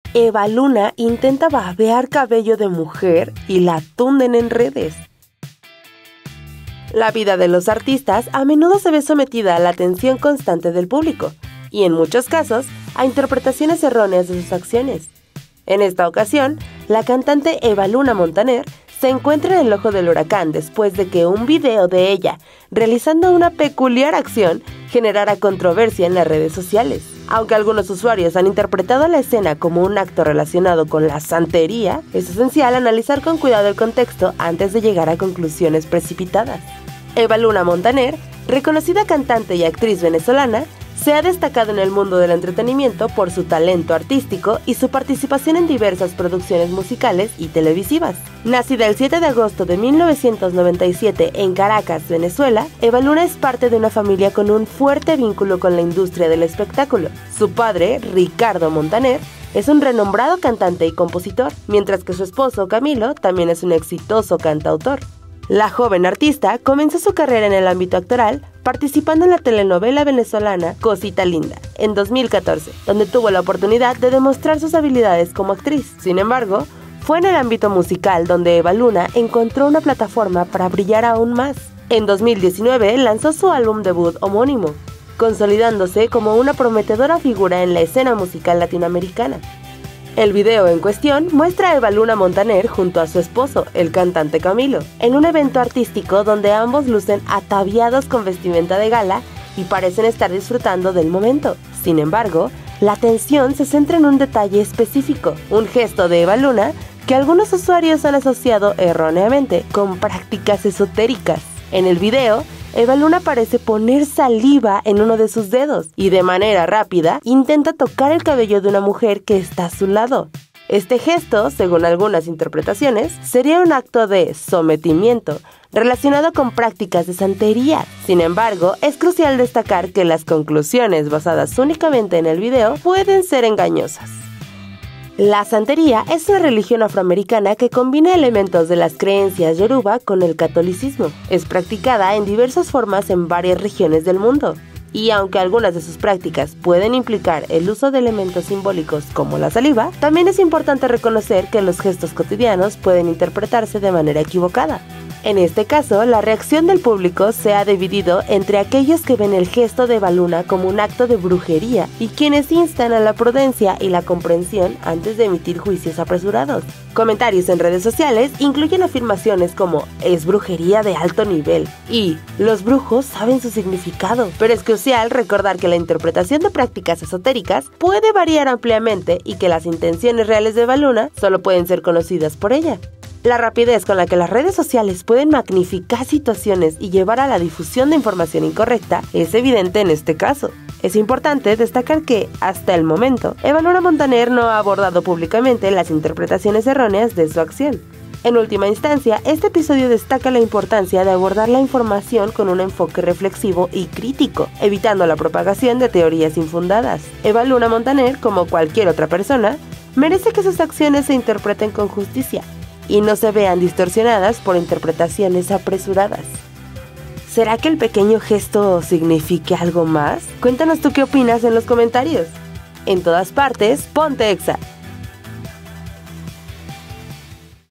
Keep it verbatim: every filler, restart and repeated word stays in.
Eva Luna intenta babear cabello de mujer y la tunden en redes. La vida de los artistas a menudo se ve sometida a la atención constante del público y, en muchos casos, a interpretaciones erróneas de sus acciones. En esta ocasión, la cantante Eva Luna Montaner se encuentra en el ojo del huracán después de que un video de ella realizando una peculiar acción generara controversia en las redes sociales. Aunque algunos usuarios han interpretado la escena como un acto relacionado con la santería, es esencial analizar con cuidado el contexto antes de llegar a conclusiones precipitadas. Eva Luna Montaner, reconocida cantante y actriz venezolana, se ha destacado en el mundo del entretenimiento por su talento artístico y su participación en diversas producciones musicales y televisivas. Nacida el siete de agosto de mil novecientos noventa y siete en Caracas, Venezuela, Eva Luna es parte de una familia con un fuerte vínculo con la industria del espectáculo. Su padre, Ricardo Montaner, es un renombrado cantante y compositor, mientras que su esposo, Camilo, también es un exitoso cantautor. La joven artista comenzó su carrera en el ámbito actoral participando en la telenovela venezolana Cosita Linda en dos mil catorce, donde tuvo la oportunidad de demostrar sus habilidades como actriz. Sin embargo, fue en el ámbito musical donde Eva Luna encontró una plataforma para brillar aún más. En dos mil diecinueve lanzó su álbum debut homónimo, consolidándose como una prometedora figura en la escena musical latinoamericana. El video en cuestión muestra a Eva Luna Montaner junto a su esposo, el cantante Camilo, en un evento artístico donde ambos lucen ataviados con vestimenta de gala y parecen estar disfrutando del momento. Sin embargo, la atención se centra en un detalle específico, un gesto de Eva Luna que algunos usuarios han asociado erróneamente con prácticas esotéricas. En el video, Eva Luna parece poner saliva en uno de sus dedos y de manera rápida intenta tocar el cabello de una mujer que está a su lado. Este gesto, según algunas interpretaciones, sería un acto de sometimiento relacionado con prácticas de santería. Sin embargo, es crucial destacar que las conclusiones basadas únicamente en el video pueden ser engañosas. La santería es una religión afroamericana que combina elementos de las creencias yoruba con el catolicismo. Es practicada en diversas formas en varias regiones del mundo. Y aunque algunas de sus prácticas pueden implicar el uso de elementos simbólicos como la saliva, también es importante reconocer que los gestos cotidianos pueden interpretarse de manera equivocada. En este caso, la reacción del público se ha dividido entre aquellos que ven el gesto de Eva Luna como un acto de brujería y quienes instan a la prudencia y la comprensión antes de emitir juicios apresurados. Comentarios en redes sociales incluyen afirmaciones como «es brujería de alto nivel» y «los brujos saben su significado». Pero es crucial recordar que la interpretación de prácticas esotéricas puede variar ampliamente y que las intenciones reales de Eva Luna solo pueden ser conocidas por ella. La rapidez con la que las redes sociales pueden magnificar situaciones y llevar a la difusión de información incorrecta es evidente en este caso. Es importante destacar que, hasta el momento, Eva Luna Montaner no ha abordado públicamente las interpretaciones erróneas de su acción. En última instancia, este episodio destaca la importancia de abordar la información con un enfoque reflexivo y crítico, evitando la propagación de teorías infundadas. Eva Luna Montaner, como cualquier otra persona, merece que sus acciones se interpreten con justicia y no se vean distorsionadas por interpretaciones apresuradas. ¿Será que el pequeño gesto signifique algo más? Cuéntanos tú qué opinas en los comentarios. En todas partes, ponte Exa.